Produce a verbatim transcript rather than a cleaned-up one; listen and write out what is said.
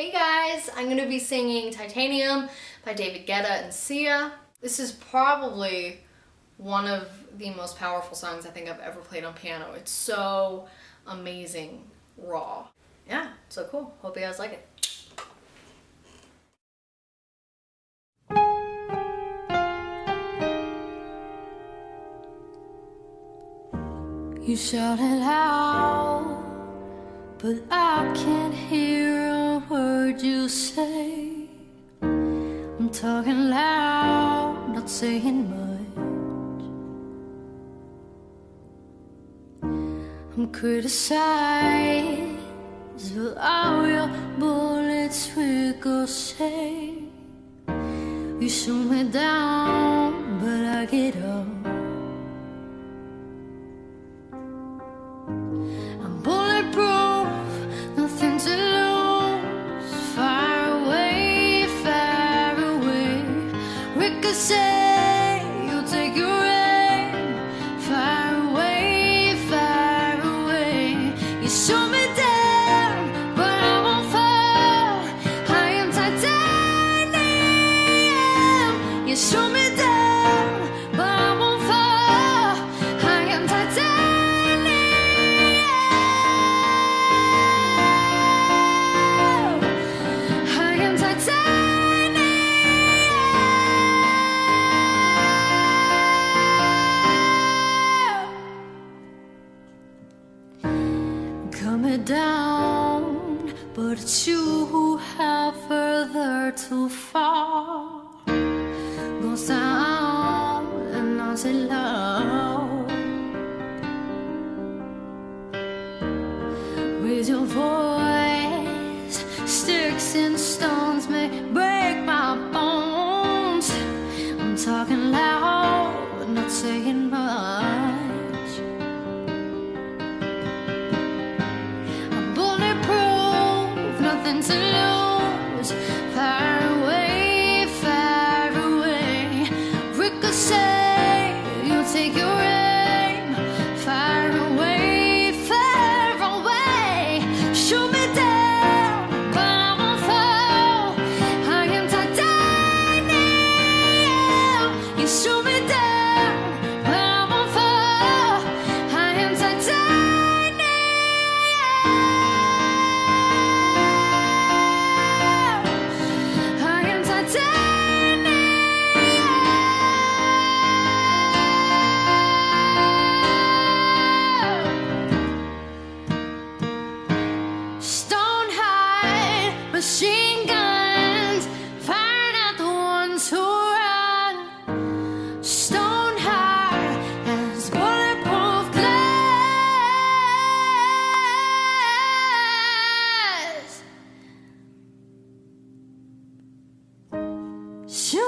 Hey guys, I'm going to be singing Titanium by David Guetta and Sia. This is probably one of the most powerful songs I think I've ever played on piano. It's so amazing, raw. Yeah, so cool. Hope you guys like it. You shouted out, but I can't hear a word you say. I'm talking loud, not saying much. I'm criticized, but all your bullets ricochet. You shoot me down, but I get up. Say you'll take your aim, far away, far away. You shoot me down, but I won't fall. I am titanium. You shoot me down, but I won't fall. I am titanium. I am titanium. Coming down, but it's you who have further to fall. Goes down and I say loud. Raise your voice. Sticks and stones may break my bones. I'm talking loud, not saying much. Nothing to lose. Far away, far away. Ricochet, you'll take your aim. Far away, far away. Shoot me down, but I won't fall. I am titanium. You shoot me down, but I won't fall. I am titanium. Machine guns firing at the ones who run. Stone hard as bulletproof glass.